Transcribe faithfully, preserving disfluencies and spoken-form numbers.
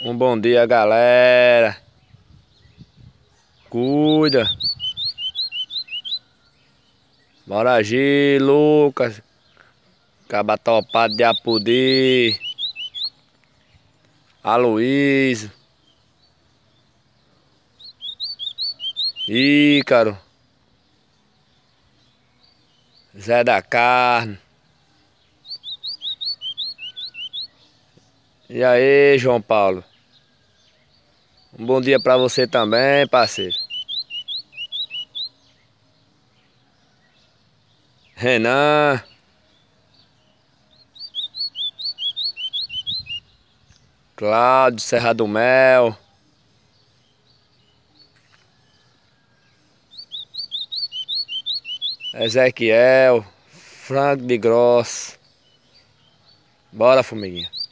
Um bom dia, galera. Cuida. Bora agir, Lucas. Caba topado de Apodi. Aloysio. Ícaro. Zé da Carne. E aí, João Paulo? Um bom dia pra você também, parceiro. Renan. Cláudio, Serra do Mel. Ezequiel. Franco de Gross. Bora, formiguinha.